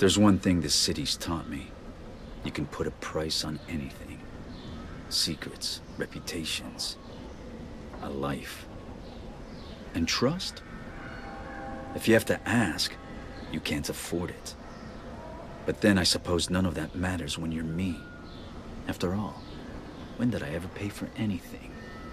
There's one thing this city's taught me. You can put a price on anything. Secrets, reputations, a life. And trust? If you have to ask, you can't afford it. But then I suppose none of that matters when you're me. After all, when did I ever pay for anything?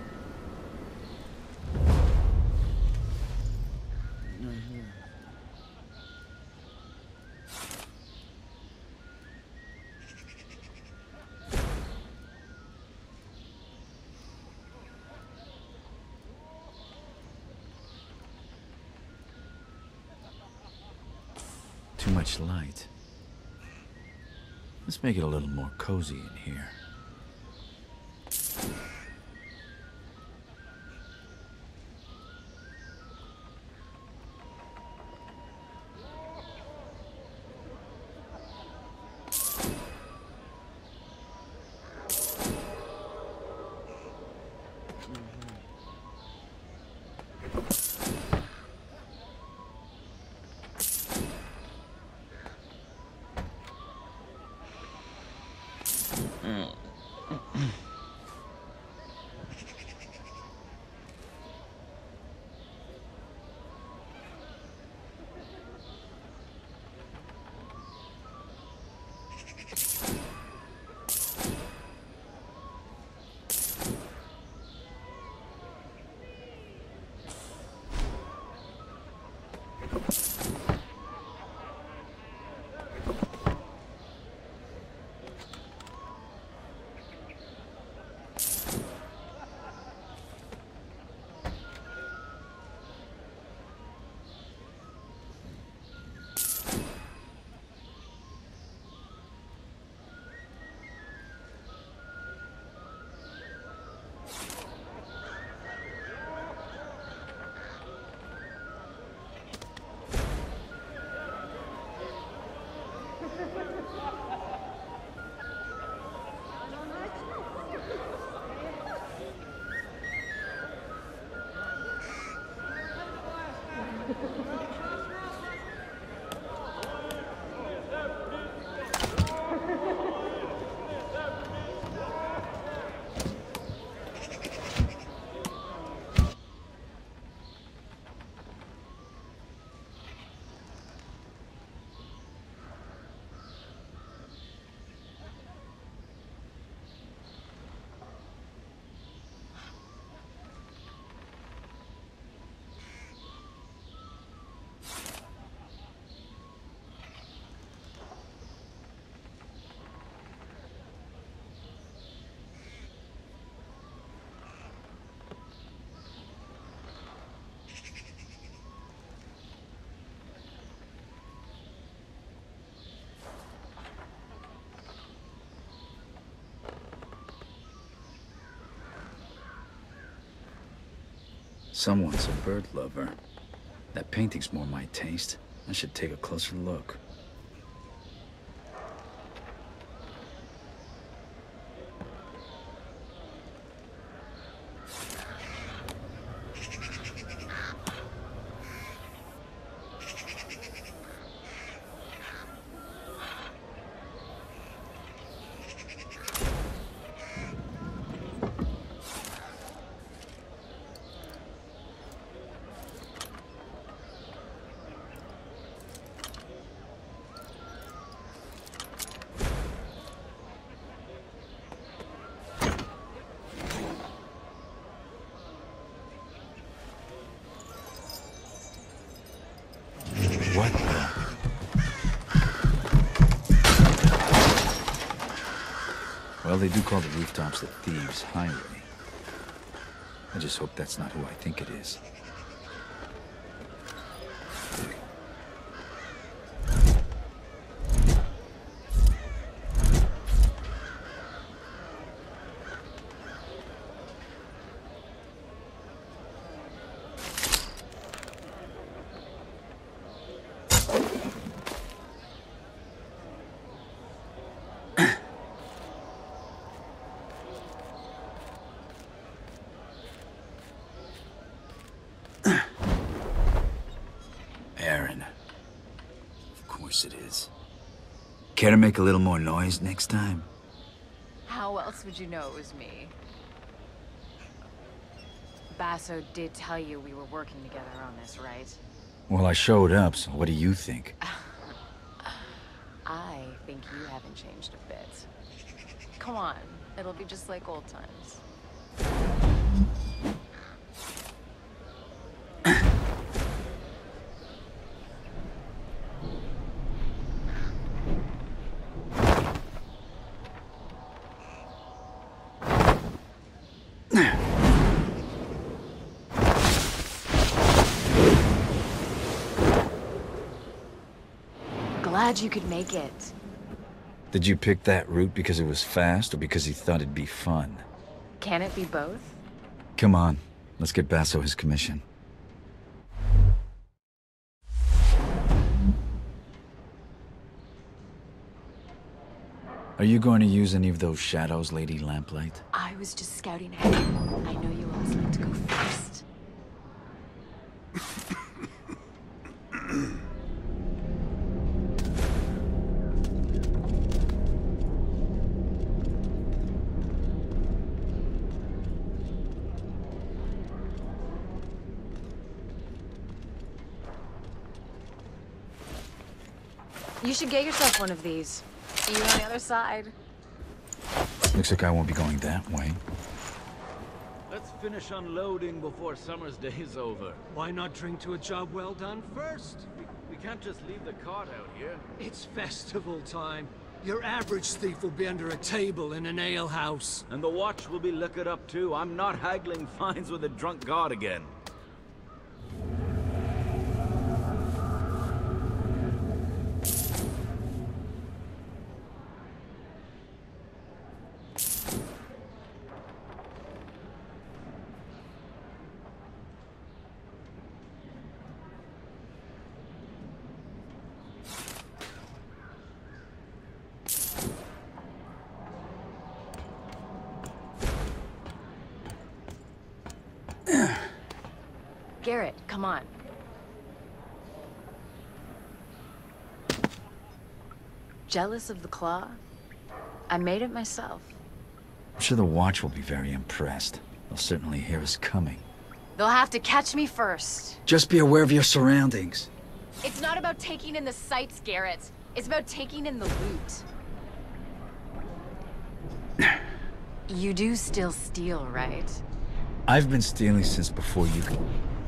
Too much light. Let's make it a little more cozy in here. Someone's a bird lover. That painting's more my taste. I should take a closer look. What the? Well, they do call the rooftops the Thieves' Highway. I just hope that's not who I think it is. Care to make a little more noise next time? How else would you know it was me? Basso did tell you we were working together on this, right? Well, I showed up, so what do you think? I think you haven't changed a bit. Come on, it'll be just like old times. Glad you could make it. Did you pick that route because it was fast or because you thought it'd be fun? Can it be both? Come on, let's get Basso his commission. Are you going to use any of those shadows, Lady Lamplight? I was just scouting ahead. I know you always like to go first. You should get yourself one of these. See you on the other side. Looks like I won't be going that way. Let's finish unloading before summer's day is over. Why not drink to a job well done first? We can't just leave the cart out here. It's festival time. Your average thief will be under a table in an alehouse. And the watch will be liquored up too. I'm not haggling fines with a drunk god again. Garrett, come on. Jealous of the claw? I made it myself. I'm sure the watch will be very impressed. They'll certainly hear us coming. They'll have to catch me first. Just be aware of your surroundings. It's not about taking in the sights, Garrett. It's about taking in the loot. You do still steal, right? I've been stealing since before you could...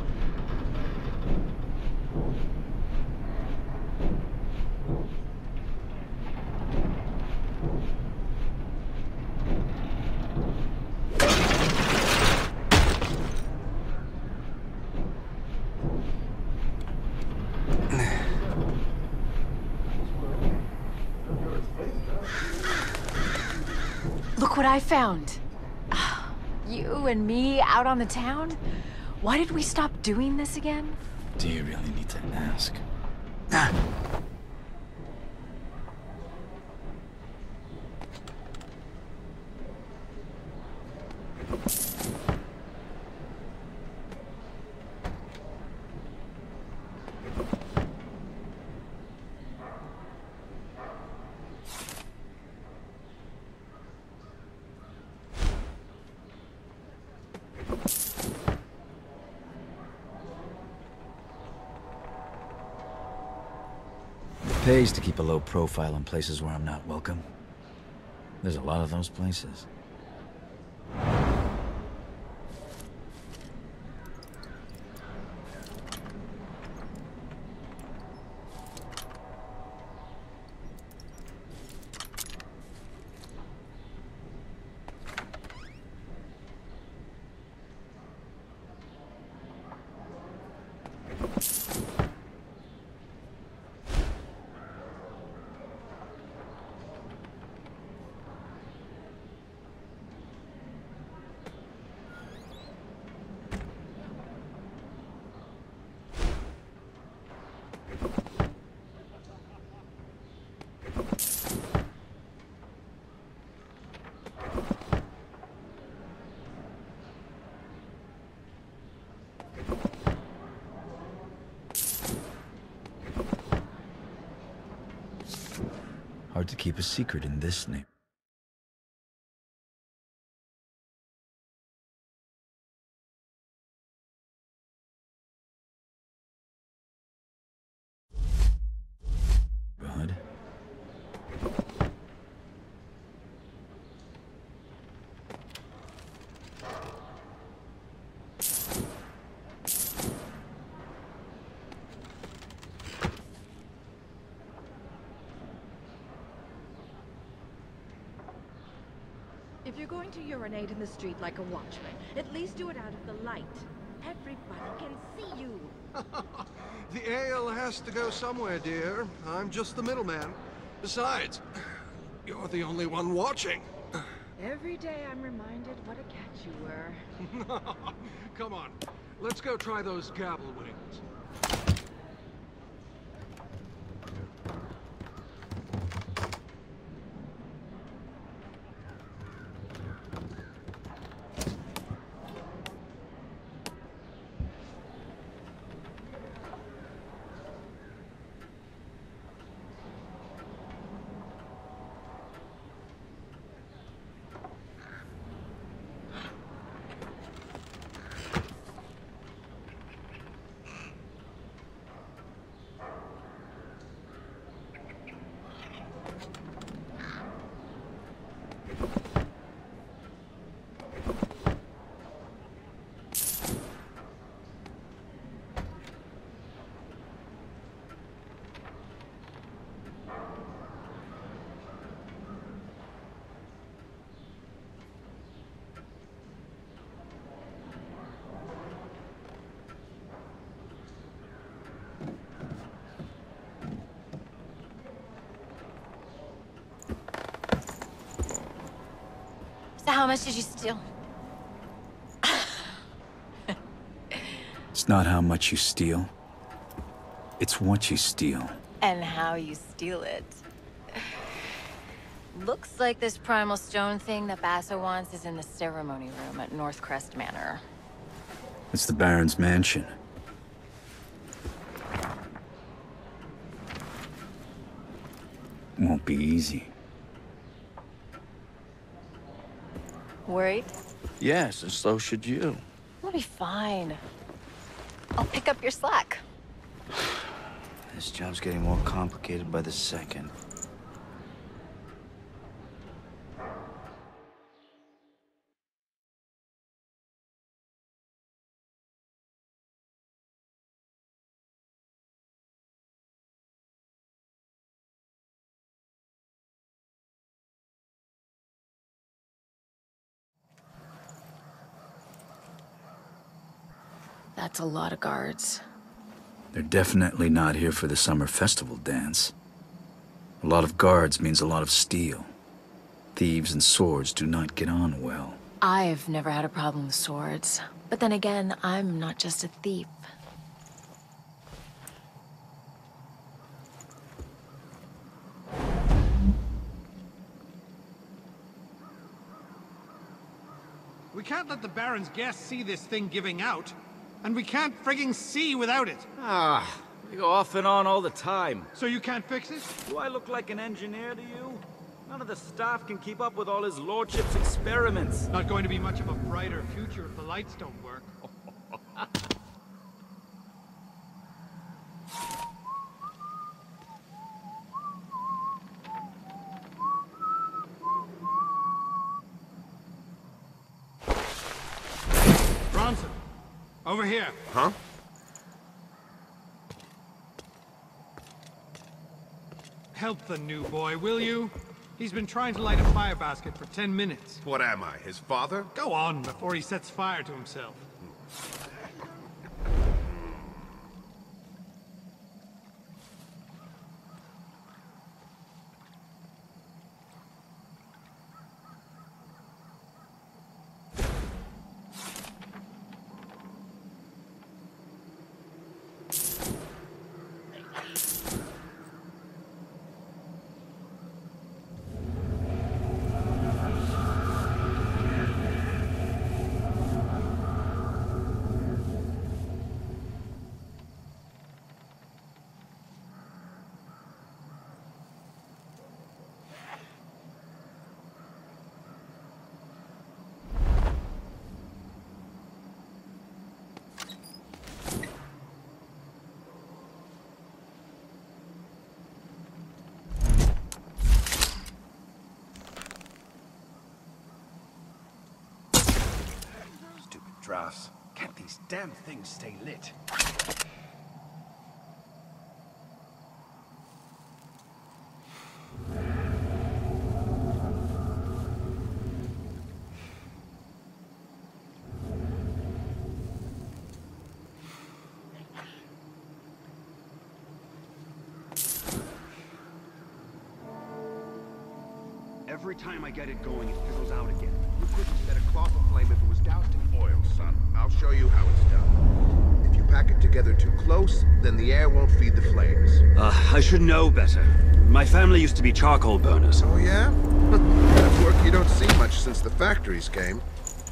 Look what I found. You and me out on the town? Why did we stop doing this again? Do you really need to ask? It pays to keep a low profile in places where I'm not welcome. There's a lot of those places. Hard to keep a secret in this name. Bud. If you're going to urinate in the street like a watchman, at least do it out of the light. Everybody can see you. The ale has to go somewhere, dear. I'm just the middleman. Besides, you're the only one watching. Every day I'm reminded what a catch you were. Come on, let's go try those gavel wings. So how much did you steal? It's not how much you steal. It's what you steal. And how you steal it. Looks like this primal stone thing that Basso wants is in the ceremony room at Northcrest Manor. It's the Baron's mansion. Won't be easy. Worried? Yes, and so should you. We'll be fine. I'll pick up your slack. This job's getting more complicated by the second. That's a lot of guards. They're definitely not here for the summer festival dance. A lot of guards means a lot of steel. Thieves and swords do not get on well. I've never had a problem with swords. But then again, I'm not just a thief. We can't let the Baron's guests see this thing giving out. And we can't frigging see without it. We go off and on all the time. So you can't fix it? Do I look like an engineer to you? None of the staff can keep up with all his lordship's experiments. Not going to be much of a brighter future if the lights don't work. Bronson, over here. Huh? Help the new boy, will you? He's been trying to light a fire basket for 10 minutes. What am I, his father? Go on before he sets fire to himself. drafts. Can't these damn things stay lit? Every time I get it going, it fizzles out again. You couldn't set a cloth aflame if it was doused in oil, son. I'll show you how it's done. If you pack it together too close, then the air won't feed the flames. I should know better. My family used to be charcoal burners. Oh, yeah? Kind of work you don't see much since the factories came.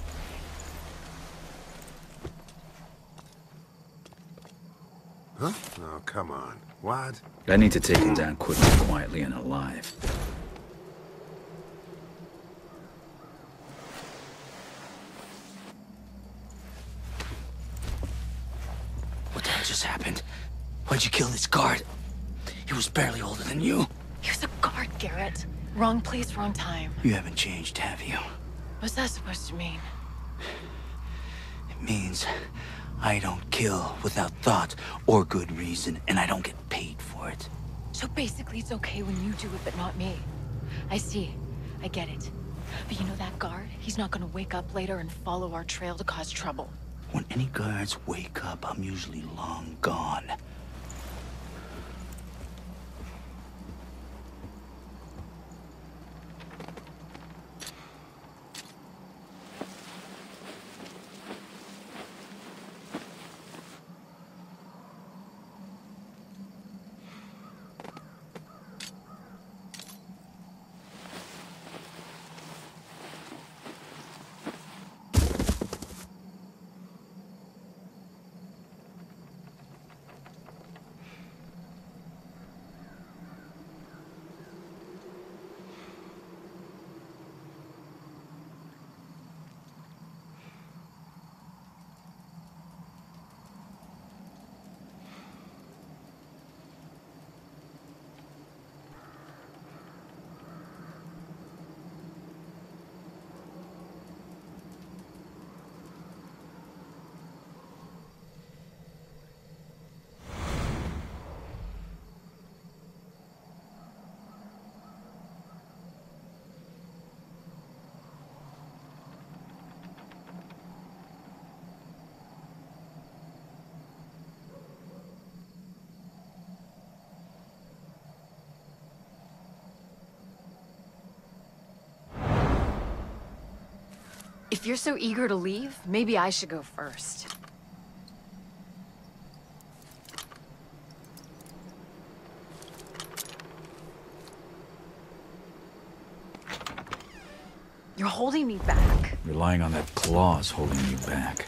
Huh? Oh, come on. What? I need to take him down quickly, quietly, and alive. What the hell just happened? Why'd you kill this guard? He was barely older than you. He was a guard, Garrett. Wrong place, wrong time. You haven't changed, have you? What's that supposed to mean? It means I don't kill without thought or good reason, and I don't get paid for it. So basically it's okay when you do it, but not me. I see. I get it. But you know that guard? He's not gonna wake up later and follow our trail to cause trouble. When any guards wake up, I'm usually long gone. If you're so eager to leave, maybe I should go first. You're holding me back. Relying on that claw's holding you back.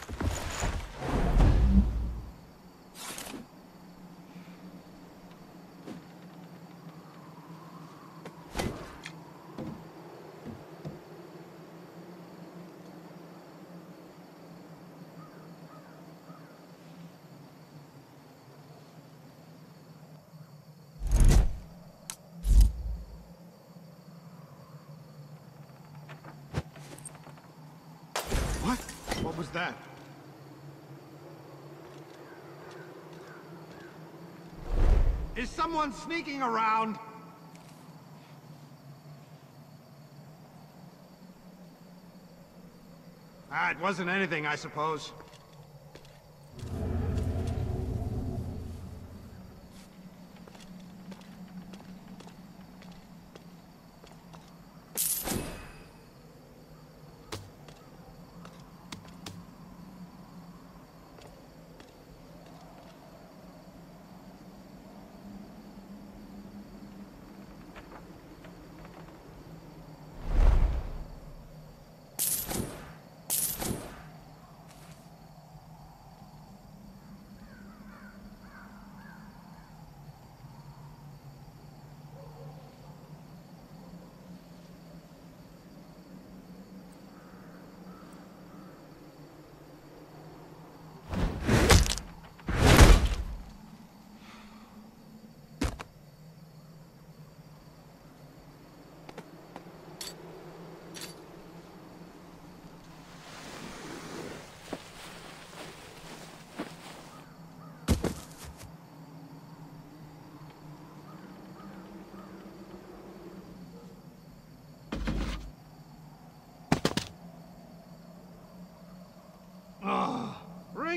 What? What was that? Is someone sneaking around? Ah, it wasn't anything, I suppose.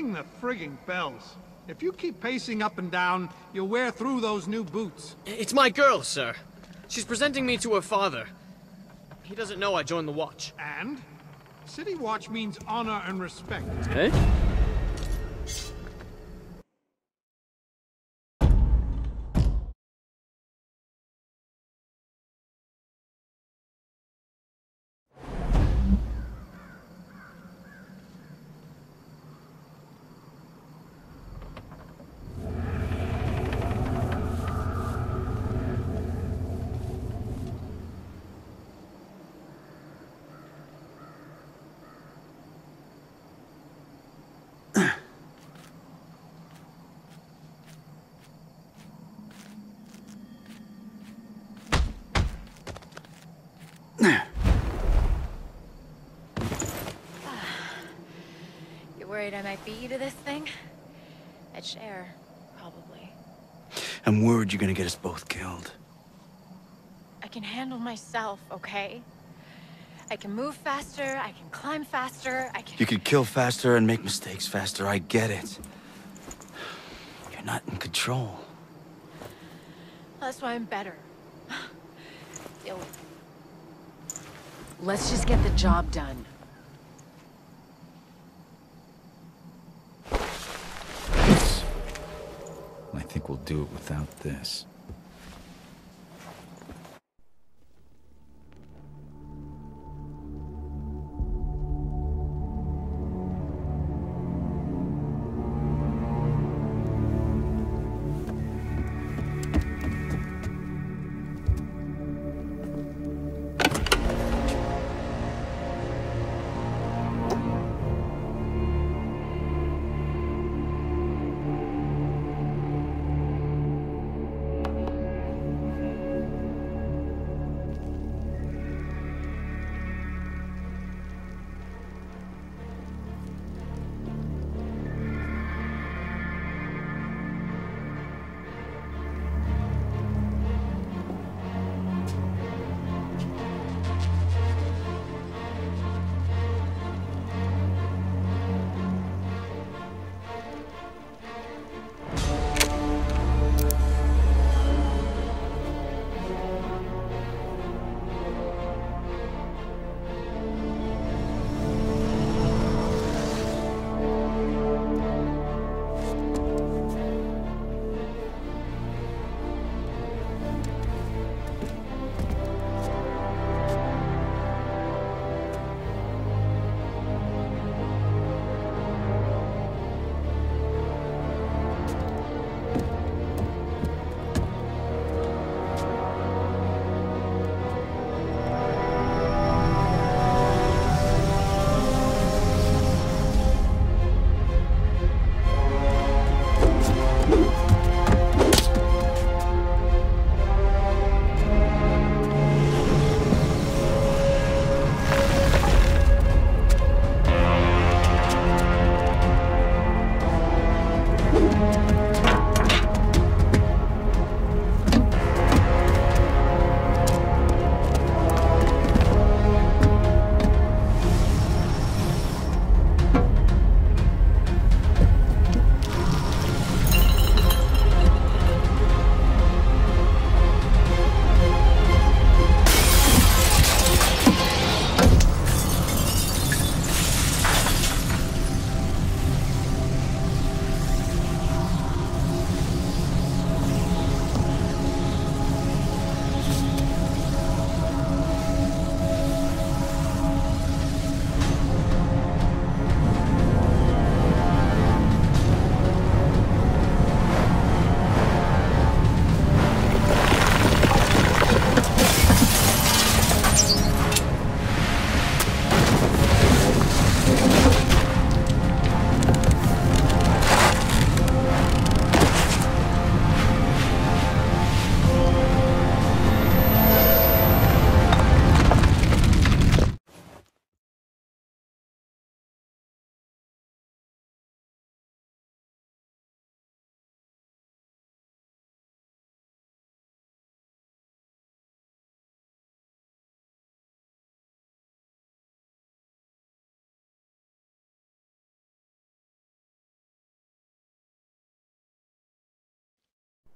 Ring the frigging bells. If you keep pacing up and down, you'll wear through those new boots. It's my girl, sir. She's presenting me to her father. He doesn't know I joined the Watch. And? City Watch means honor and respect. Eh? You worried I might beat you to this thing? I'd share, probably. I'm worried you're gonna get us both killed. I can handle myself, okay? I can move faster, I can climb faster, I can... You could kill faster and make mistakes faster, I get it. You're not in control. That's why I'm better. Yo. Let's just get the job done. I think we'll do it without this.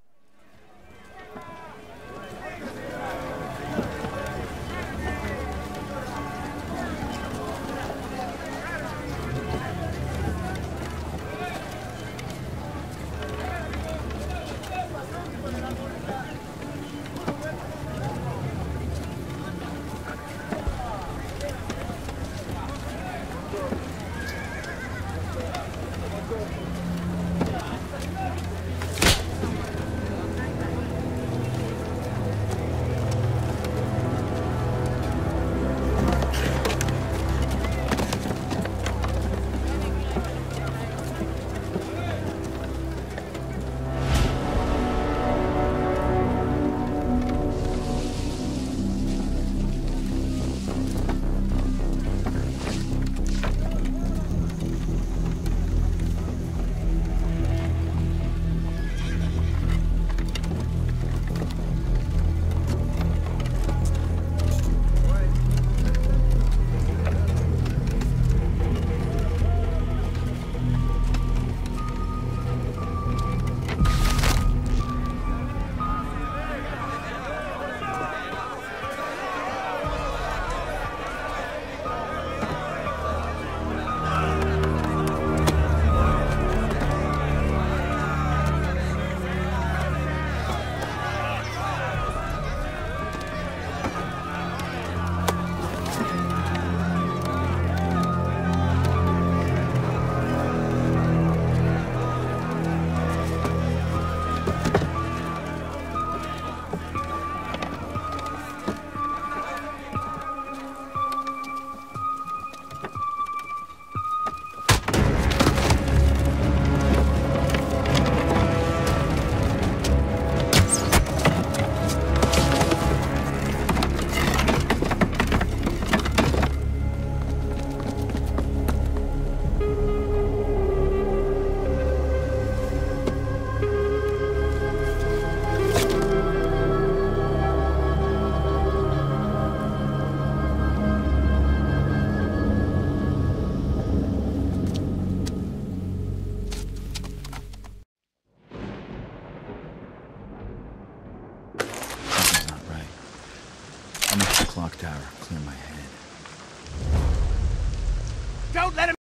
Clock tower, clear my head. Don't let him